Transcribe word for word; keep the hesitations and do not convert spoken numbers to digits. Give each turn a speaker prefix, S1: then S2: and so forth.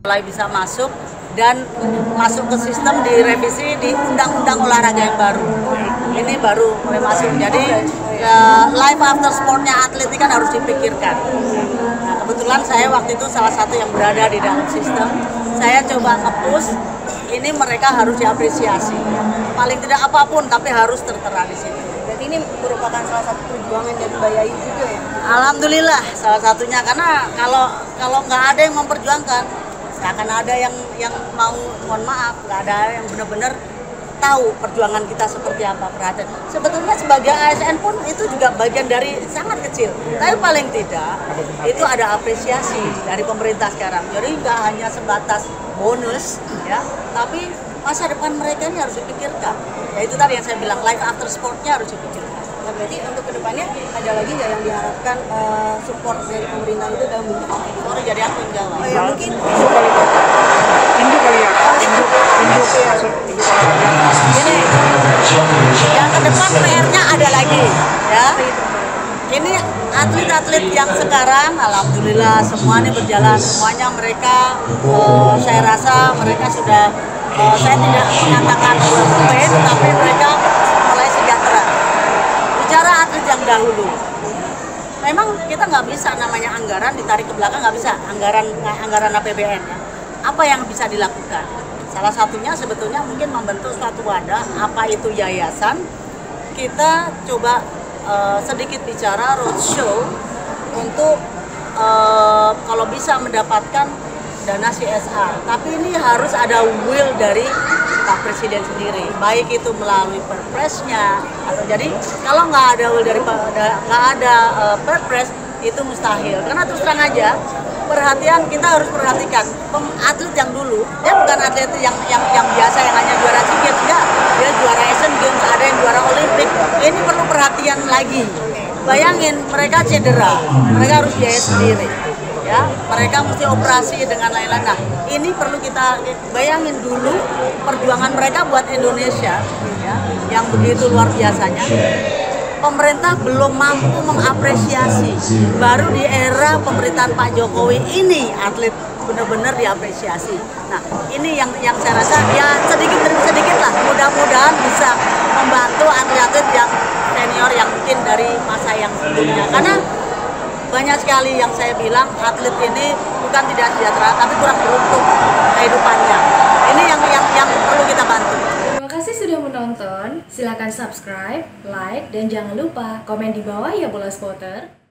S1: mulai bisa masuk dan masuk ke sistem direvisi di undang-undang olahraga yang baru. Ini baru mulai masuk. Jadi uh, life after sportnya atlet ini kan harus dipikirkan. Nah, kebetulan saya waktu itu salah satu yang berada di dalam sistem. Saya coba nge-push, ini mereka harus diapresiasi. Paling tidak apapun, tapi harus tertera di situ.
S2: Berarti ini merupakan salah satu perjuangan dari Mbak Yayu juga ya?
S1: Alhamdulillah salah satunya, karena kalau kalau nggak ada yang memperjuangkan, nggak akan ada yang yang mau, mohon maaf, nggak ada yang benar-benar tahu perjuangan kita seperti apa, perhatian. Sebetulnya sebagai A S N pun itu juga bagian dari sangat kecil, tapi paling tidak itu ada apresiasi dari pemerintah sekarang. Jadi nggak hanya sebatas bonus ya, tapi masa depan mereka ini harus dipikirkan. Ya itu tadi yang saya bilang, life after sportnya harus dipikirkan.
S2: Nah, berarti untuk kedepannya ada lagi nggak yang diharapkan uh, support dari pemerintah itu dalam bentuk apa?
S1: Sorry, jadi aku yang jawab.
S2: Oh ya mungkin
S3: induk kali ya, induk, induk,
S1: Ini yang ke depan P R-nya ada lagi ya. Ini atlet-atlet yang sekarang alhamdulillah semua ini berjalan, semuanya mereka uh, saya rasa mereka sudah uh, saya tidak mengatakan pain, tapi mereka mulai sejahtera. Bicara atlet yang dahulu, memang kita nggak bisa namanya anggaran ditarik ke belakang, nggak bisa anggaran anggaran A P B N ya. Apa yang bisa dilakukan? Salah satunya sebetulnya mungkin membentuk suatu wadah, apa itu yayasan. Kita coba uh, sedikit bicara roadshow untuk uh, kalau bisa mendapatkan dana C S R. Tapi ini harus ada will dari Pak Presiden sendiri, baik itu melalui perpresnya atau jadi kalau nggak ada will dari nggak ada uh, perpres itu mustahil. Karena terus terang aja, perhatian kita harus perhatikan atlet yang dulu, dia bukan atlet yang yang yang biasa yang hanya juara SEA Games, ya, dia juara Asian Games, ada yang juara Olimpik. Ini perlu perhatian lagi. Bayangin mereka cedera, mereka harus biaya sendiri, ya, mereka mesti operasi dengan lain-lain. Nah, ini perlu kita bayangin dulu perjuangan mereka buat Indonesia, ya, yang begitu luar biasanya. Pemerintah belum mampu mengapresiasi. Baru di era pemerintahan Pak Jokowi ini atlet benar-benar diapresiasi. Nah, ini yang yang saya rasa ya sedikit demi sedikit lah, mudah-mudahan bisa membantu atlet-atlet yang senior yang mungkin dari masa yang sebelumnya. Karena banyak sekali yang saya bilang atlet ini bukan tidak sejahtera, tapi kurang beruntung kehidupannya. Ini yang yang yang perlu kita bantu.
S4: Terima kasih sudah menonton. Silakan subscribe, like, dan jangan lupa komen di bawah ya bola spotter.